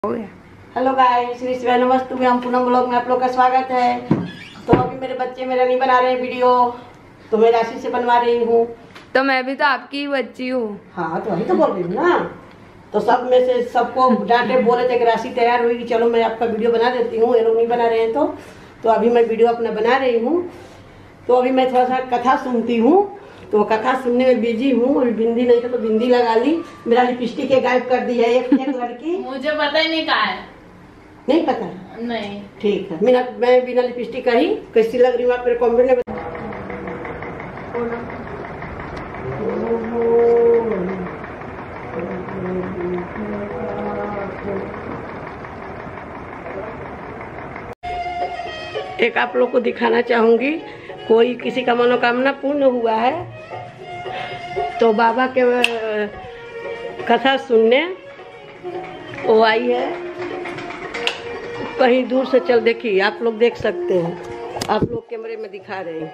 Hello guys, Shri शिवाय नमस्तु में हम पूनम ब्लॉग में आप लोग का स्वागत है। तो अभी मेरे बच्चे मेरा नहीं बना रहे हैं वीडियो, तो मैं राशि से बनवा रही हूँ। तो मैं भी तो आपकी ही बच्ची हूँ। हाँ, तो वही तो बोल रही हूँ ना। तो सब में से सबको डांटे बोले थे कि राशि तैयार हुई, चलो मैं आपका वीडियो बना देती हूँ। ये लोग नहीं बना रहे हैं तो अभी मैं वीडियो अपना बना रही हूँ। तो अभी मैं थोड़ा सा कथा सुनती हूँ, तो कथा सुनने में बिजी हूँ। अभी बिंदी नहीं था तो बिंदी लगा ली। मेरा लिपस्टिक गायब कर दी है एक लड़की। मुझे पता ही नहीं कहा है। नहीं पता? नहीं। ठीक है, मैं बिना लिपस्टिक का ही कैसी लग रही हूँ आप मेरे कमेंट में एक आप लोग को दिखाना चाहूंगी। कोई किसी का मनोकामना पूर्ण हुआ है तो बाबा के कथा सुनने वो आई है। कहीं दूर से चल, देखिए आप लोग देख सकते हैं, आप लोग कैमरे में दिखा रहे हैं।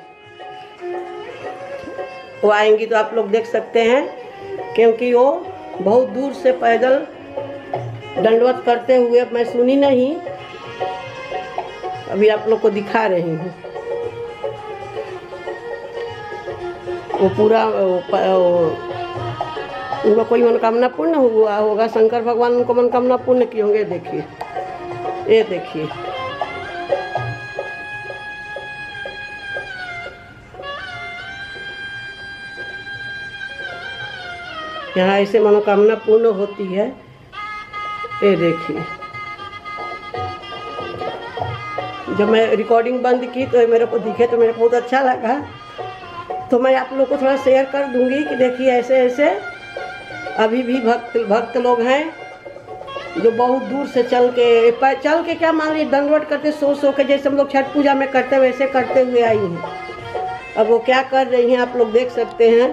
वो आएंगी तो आप लोग देख सकते हैं, क्योंकि वो बहुत दूर से पैदल दंडवत करते हुए मैं सुनी नहीं, अभी आप लोग को दिखा रही हूँ। वो पूरा उनका कोई मनोकामना पूर्ण हुआ होगा। शंकर भगवान उनको मनोकामना पूर्ण किए होंगे। देखिए, ये देखिए, यहाँ ऐसे मनोकामना पूर्ण होती है। ये देखिए, जब मैं रिकॉर्डिंग बंद की तो मेरे को दिखे तो मेरे को बहुत अच्छा लगा, तो मैं आप लोग को थोड़ा शेयर कर दूंगी कि देखिए ऐसे ऐसे अभी भी भक्त लोग हैं जो बहुत दूर से चल के क्या मान लीजिए दंडवत करते सो के, जैसे हम लोग छठ पूजा में करते हैं वैसे करते हुए आई हैं। अब वो क्या कर रही हैं आप लोग देख सकते हैं।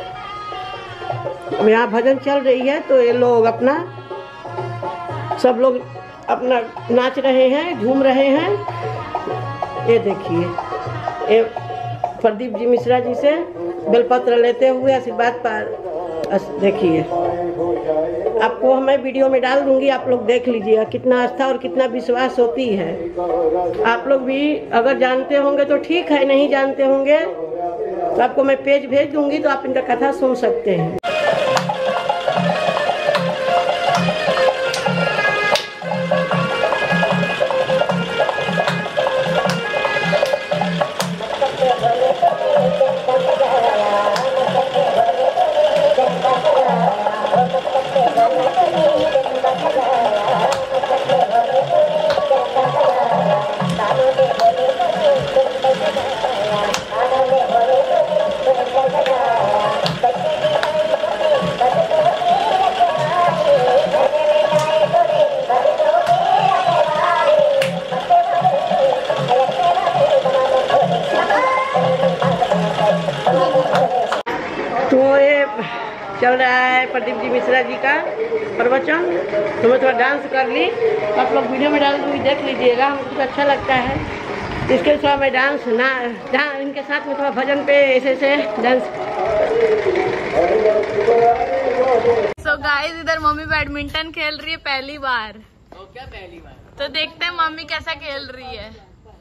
अब यहाँ भजन चल रही है तो ये लोग अपना सब लोग अपना नाच रहे हैं, झूम रहे हैं। ये देखिए, ये प्रदीप जी मिश्रा जी से बेलपत्र लेते हुए आशीर्वाद पार। देखिए, आपको मैं वीडियो में डाल दूंगी, आप लोग देख लीजिएगा कितना आस्था और कितना विश्वास होती है। आप लोग भी अगर जानते होंगे तो ठीक है, नहीं जानते होंगे तो आपको मैं पेज भेज दूंगी, तो आप इनका कथा सुन सकते हैं। तो ये चल रहा है प्रदीप जी मिश्रा जी का प्रवचन, तो मैं थोड़ा डांस कर ली, आप लोग वीडियो में डाल दूँगी, देख लीजिएगा। मुझे अच्छा लगता है इसके थोड़ा मैं डांस इनके साथ में थोड़ा भजन पे ऐसे डांस। So guys, इधर मम्मी बैडमिंटन खेल रही है पहली बार। तो क्या पहली बार? तो देखते हैं मम्मी कैसा खेल रही है।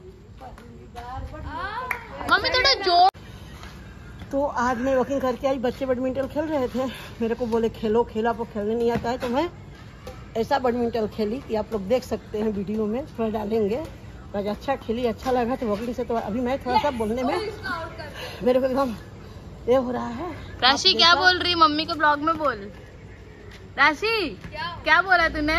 मम्मी थोड़ा जोर। तो आज मैं वॉकिंग करके आई, बच्चे बैडमिंटन खेल रहे थे, मेरे को बोले खेलो, खेला आपको खेलने नहीं आता है, तो मैं ऐसा बैडमिंटन खेली कि आप लोग देख सकते हैं, वीडियो में थोड़ा डालेंगे। आज अच्छा खेली, अच्छा लगा, तो वॉकिंग से तो अभी मैं थोड़ा सा बोलने में मेरे को एकदम ये हो रहा है। राशि क्या बोल रही? मम्मी के ब्लॉग में बोल। राशि क्या बोला तूने?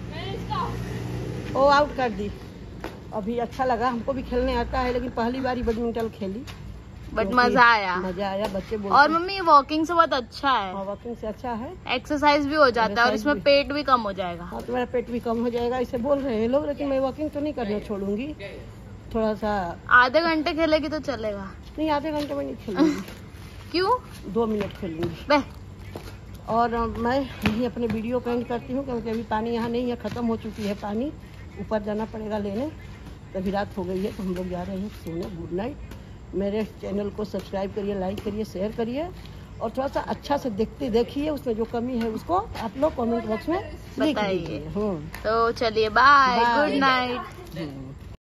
वो आउट कर दी। अभी अच्छा लगा, हमको भी खेलने आता है, लेकिन पहली बार बैडमिंटन खेली, बट मजा आया। बच्चे बोलते। और मम्मी वॉकिंग से बहुत अच्छा है। वॉकिंग से अच्छा है, एक्सरसाइज भी हो जाता है और इसमें पेट भी कम हो जाएगा। हाँ, तुम्हारा पेट भी कम हो जाएगा, इसे बोल रहे हैं लोग, लेकिन मैं वॉकिंग तो नहीं करना छोड़ूंगी। थोड़ा सा आधे घंटे खेलेगी तो चलेगा। नहीं, आधे घंटे में नहीं खेलूंगी। क्यों? 2 मिनट खेलूंगी। और मैं यही अपने वीडियो को एंड करती हूँ, क्योंकि अभी पानी यहाँ नहीं है, खत्म हो चुकी है पानी, ऊपर जाना पड़ेगा लेने। तभी रात हो गई है तो हम लोग जा रहे हैं सोने। Good night. मेरे चैनल को सब्सक्राइब करिए, लाइक करिए, शेयर करिए और थोड़ा सा अच्छा से देखिए, उसमें जो कमी है उसको आप लोग कमेंट बॉक्स में लिख बताइए। दीजिए। तो चलिए बाय, Bye. Good night.